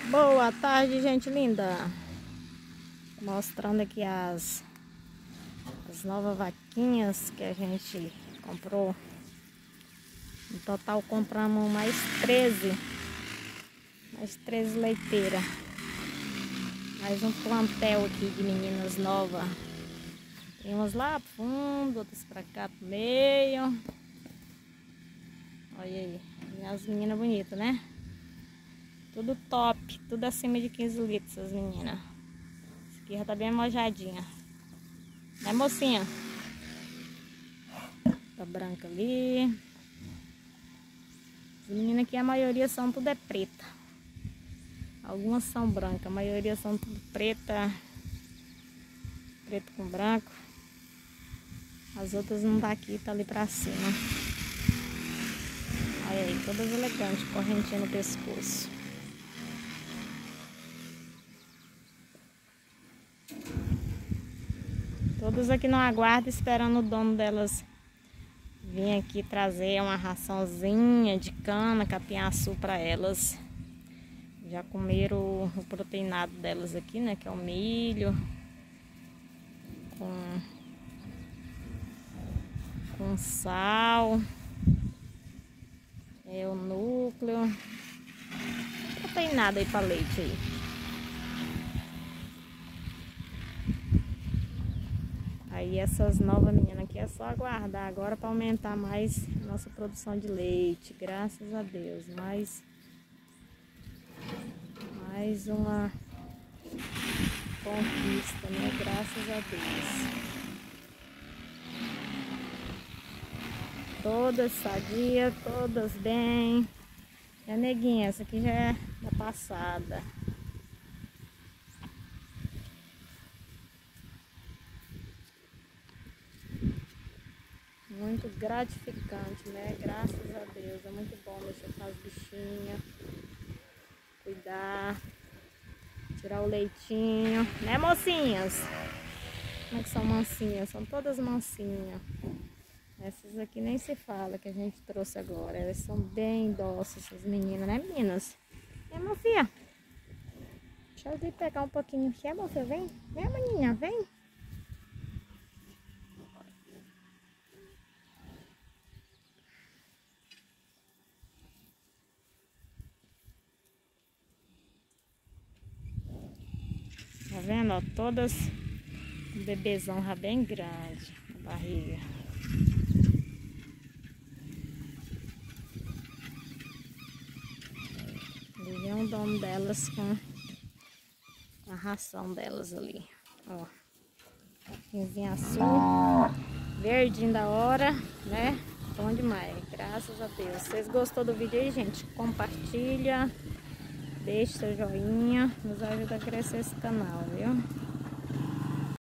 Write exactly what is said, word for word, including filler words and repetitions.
Boa tarde, gente linda. Mostrando aqui as, as novas vaquinhas que a gente comprou. No total compramos mais treze. Mais treze leiteiras. Mais um plantel aqui de meninas novas. Tem umas lá pro fundo, outras pra cá pro meio. Olha aí. E as meninas bonitas, né? Tudo top, tudo acima de quinze litros, as meninas. Essa aqui já tá bem mojadinha. Né, mocinha? Tá branca ali. As meninas aqui, a maioria são tudo é preta. Algumas são brancas, a maioria são tudo preta. Preto com branco. As outras não tá aqui, tá ali pra cima. Olha aí, todas elegantes, correntinha no pescoço. Todas aqui no aguardo, esperando o dono delas vir aqui trazer uma raçãozinha de cana, capinhaçu para elas. Já comeram o proteinado delas aqui, né? Que é o milho com, com sal. É o núcleo. Proteinado aí para leite aí. Aí essas novas meninas aqui é só aguardar agora para aumentar mais nossa produção de leite, graças a Deus. Mais, mais uma conquista, né? Graças a Deus. Todas sadias, todas bem. E a neguinha, essa aqui já é da passada. Muito gratificante, né? Graças a Deus. É muito bom mexer com as bichinhas. Cuidar. Tirar o leitinho. Né, mocinhas? Como é que são mansinhas? São todas mansinhas. Essas aqui nem se fala que a gente trouxe agora. Elas são bem dóceis, essas meninas, né, meninas? É, meu filho? Deixa eu ir pegar um pouquinho aqui. É, meu filho? Vem. Vem, maninha, vem. Tá vendo, ó, todas um bebezão já bem grande na barriga. Ali vem o dono delas com a ração delas ali, ó. Capinzinho azul, verdinho da hora, né? Bom demais, graças a Deus. Vocês gostou do vídeo aí, gente? Compartilha. Deixe seu joinha, nos ajuda a crescer esse canal, viu?